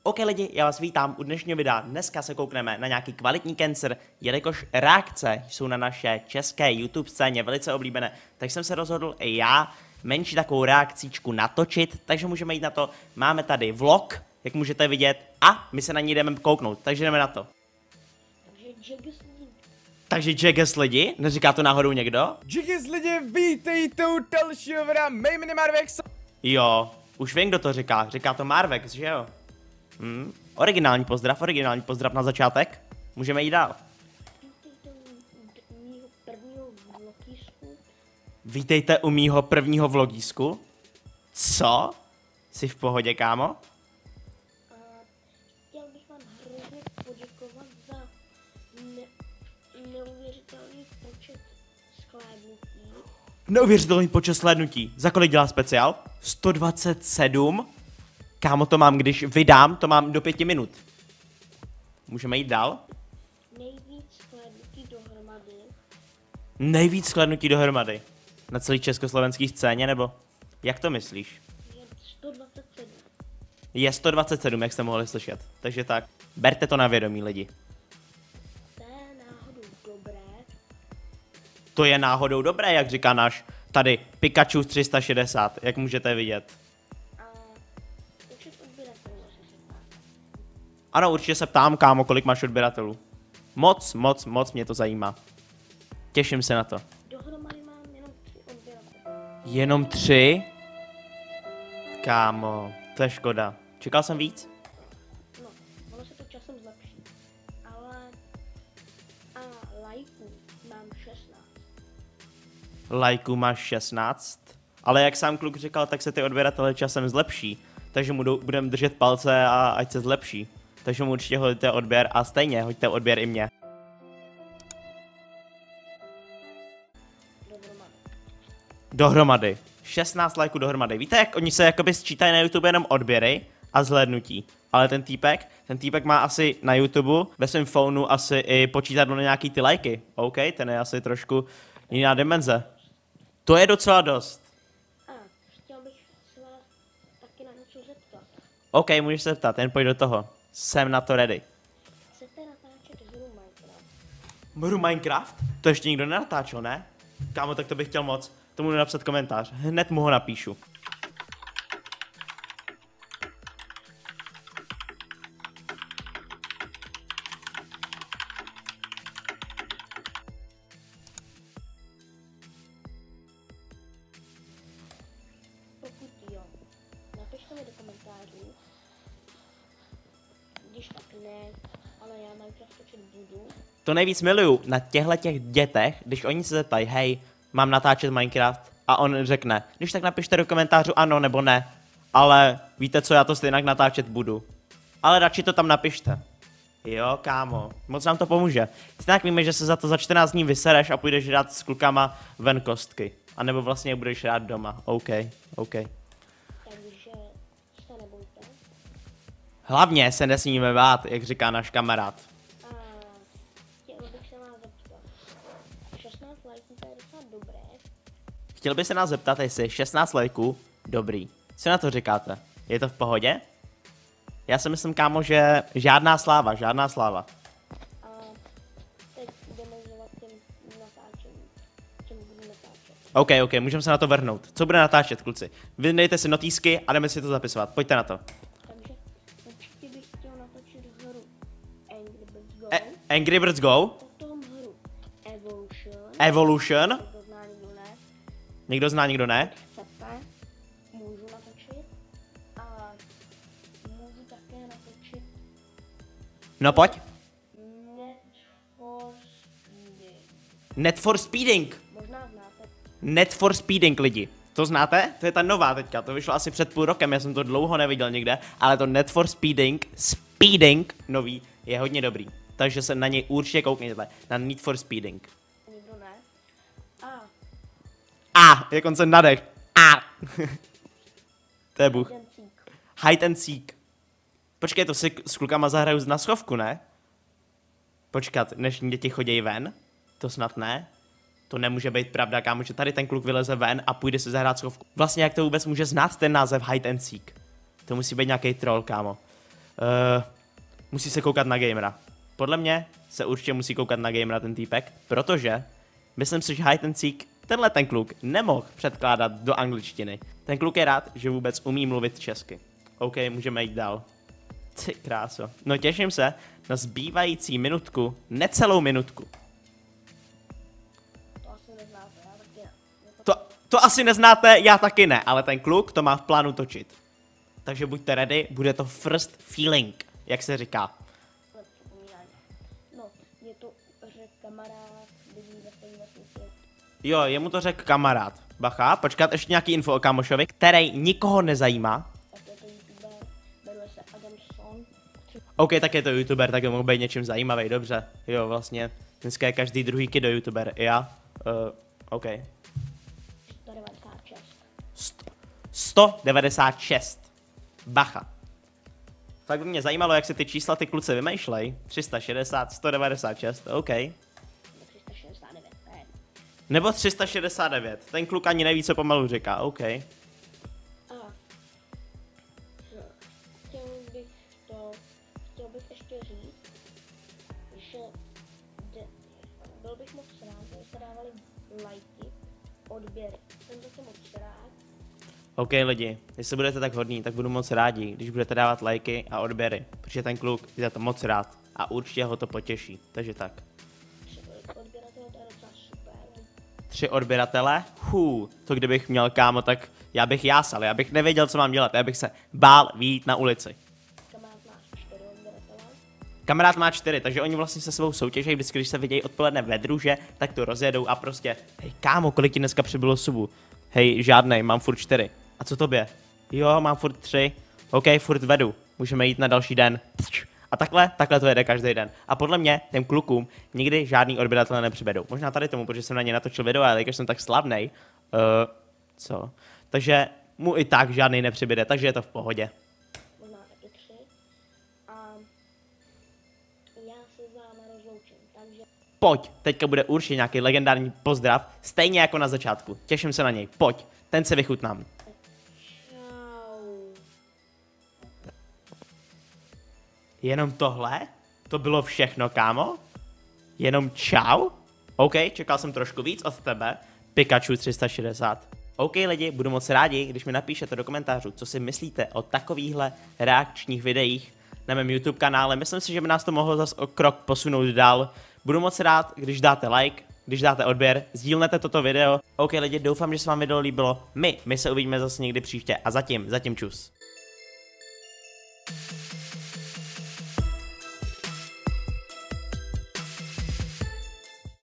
OK lidi, já vás vítám u dnešního videa. Dneska se koukneme na nějaký kvalitní cancer, jelikož reakce jsou na naše české YouTube scéně velice oblíbené, tak jsem se rozhodl i já menší takovou reakcičku natočit, takže můžeme jít na to. Máme tady vlog, jak můžete vidět, a my se na ní jdeme kouknout, takže jdeme na to. Takže Jackass lidi, neříká to náhodou někdo? Jackass lidi, vítejte u dalšího videa, mé jméno Marvex. Jo, už vím, kdo to říká to Marvex, že jo? Originální pozdrav na začátek. Můžeme jít dál. Vítejte u mýho prvního vlogísku. Co? Jsi v pohodě, kámo? Chtěl bych vám hrozně poděkovat za neuvěřitelný počet shlédnutí. Neuvěřitelný počet slednutí. Za kolik dělá speciál? 127? Kámo, to mám, když vydám, to mám do 5 minut. Můžeme jít dál? Nejvíc shlédnutí dohromady. Na celý československý scéně, nebo? Jak to myslíš? Je 127. Je 127, jak jste mohli slyšet. Takže tak, berte to na vědomí, lidi. To je náhodou dobré. To je náhodou dobré, jak říká náš tady Pikachu 360, jak můžete vidět. A počet odběratelů se ptá. Ano, určitě se ptám, kámo, kolik máš odběratelů. Moc mě to zajímá. Těším se na to. Dohromady mám jenom 3 odběratele. Jenom 3? Kámo, to je škoda. Čekal jsem víc? No, ono se to časem zlepší. Ale... A lajků mám 16. Lajků máš 16? Ale jak sám kluk říkal, tak se ty odběratele časem zlepší. Takže mu budeme držet palce a ať se zlepší. Takže mu určitě hoďte odběr a stejně hoďte odběr i mě. Dohromady. 16 lajků dohromady. Víte, jak oni se jakoby sčítají na YouTube jenom odběry a zhlédnutí. Ale ten týpek má asi na YouTube ve svém phoneu asi i počítadlo na nějaký ty lajky. OK, ten je asi trošku jiná dimenze. To je docela dost. A chtěl bych se vás taky na něco zeptat. OK, můžeš se ptát, jen pojď do toho. Jsem na to ready. Chcete natáčet hru Minecraft? Hru Minecraft? To ještě nikdo nenatáčel, ne? Kámo, tak to bych chtěl moc. Tomu jdu napsat komentář. Hned mu ho napíšu. Pokud jo, napište mi do komentářů. Když tak ne, ale já Minecraft točit budu. To nejvíc miluju na těch dětech, když oni se zeptají, hej, mám natáčet Minecraft, a on řekne, když tak napište do komentářů ano nebo ne, ale víte co, já to stejně natáčet budu. Ale radši to tam napište. Jo, kámo, moc nám to pomůže. Stejně víme, že se za to za 14 dní vysereš a půjdeš hrát s klukama ven kostky. A nebo vlastně budeš hrát doma. OK. Takže se nebojte. Hlavně se nesmíme bát, jak říká náš kamarád. A chtěl bych se vás zeptat. 16 lajků to je docela dobré. Chtěl by se nás zeptat, jestli 16 lajků, dobrý. Co na to říkáte? Je to v pohodě? Já si myslím, kámo, že žádná sláva. A teď jdeme za tím natáčením. Čem budu natáčet. OK, můžeme se na to vrhnout. Co bude natáčet, kluci? Vydejte si notýsky a jdeme si to zapisovat. Pojďte na to. Takže určitě bych chtěl natočit hru Angry Birds Go. Angry Birds Go? Potom hru Evolution. Evolution? To zná nikdo ne. Někdo zná, někdo ne? Chcete, můžu natočit. A můžu také natočit No pojď. Need for Speeding. Net for Speeding. Možná znáte. Net for Speeding, lidi. To znáte? To je ta nová teďka. To vyšlo asi před půl rokem, já jsem to dlouho neviděl nikde. Ale to Net for Speeding nový, je hodně dobrý. Takže se na něj určitě koukněte. Na Need for Speeding. Nikdo ne. Jak on se nadech. To je Bůh. Ten cík. Hide and seek. Počkej, to si s klukama zahraju na schovku, ne? Počkat, dnešní děti chodí ven? To snad ne? To nemůže být pravda, kámo, že tady ten kluk vyleze ven a půjde si zahrát schovku. Vlastně jak to vůbec může znát ten název Hide and Seek? To musí být nějaký troll, kámo. musí se koukat na gamera. Podle mě se určitě musí koukat na gamera ten týpek, protože myslím si, že hide and seek tenhle ten kluk nemohl předkládat do angličtiny. Ten kluk je rád, že vůbec umí mluvit česky. OK, můžeme jít dál. Ty kráso. No těším se na zbývající minutku, necelou minutku. To asi neznáte, já taky ne. To asi neznáte, já taky ne, ale ten kluk to má v plánu točit. Takže buďte ready, bude to first feeling, jak se říká. Připomínání. No, mě to řekl kamarád, bydlí ve stejné světě. Jo, jemu to řekl kamarád. Bacha, počkat, ještě nějaký info o kámošovi, který nikoho nezajímá. Tak je to youtuber, jmenuje se Adamson. OK, tak je to youtuber, tak mohl být něčím zajímavý, dobře. Jo, vlastně, dneska je každý druhý kid youtuber, já. OK. 196. 196. Bacha. Fakt by mě zajímalo, jak se ty čísla ty kluci vymýšlej. 360, 196, OK. 369, ne. Nebo 369, ten kluk ani neví, co pomalu říká, OK. A chtěl bych ještě říct, že byl bych moc rád, kdyby se dávali lajky, odběry. Jsem zase moc rád. OK lidi, jestli budete tak hodní, tak budu moc rádi, když budete dávat lajky a odběry, protože ten kluk je za to moc rád a určitě ho to potěší, takže tak. 3 odběratele, to je docela super. 3 odběratele? To kdybych měl kámo, tak já bych jásal, já bych nevěděl, co mám dělat, já bych se bál vyjít na ulici. Kamarád má 4 odběratele. Kamarád má 4, takže oni vlastně se svou soutěží, vždycky, když se vidějí odpoledne ve druže, tak to rozjedou a prostě, hej kámo, kolik ti dneska přibylo subů? Hej, žádnej, mám furt 4. A co tobě? Jo, mám furt 3. OK, furt vedu. Můžeme jít na další den. A takhle to jede každý den. A podle mě těm klukům nikdy žádný odběratele nepřibedou. Možná tady tomu, protože jsem na ně natočil video, ale když jsem tak slavnej. Co? Takže mu i tak žádný nepřibyde, takže je to v pohodě. Možná taky 3. A já se s vámi rozloučím, takže Pojď, teďka bude určitě nějaký legendární pozdrav, stejně jako na začátku. Těším se na něj, pojď, ten se vychutnám. čau. Jenom tohle? To bylo všechno, kámo? Jenom čau? OK, čekal jsem trošku víc od tebe, Pikachu 360. OK lidi, budu moc rádi, když mi napíšete do komentářů, co si myslíte o takovýchhle reakčních videích na mém YouTube kanále. Myslím si, že by nás to mohlo zase o krok posunout dál. Budu moc rád, když dáte like, když dáte odběr, sdílnete toto video. OK lidi, doufám, že se vám video líbilo. My se uvidíme zase někdy příště a zatím čus.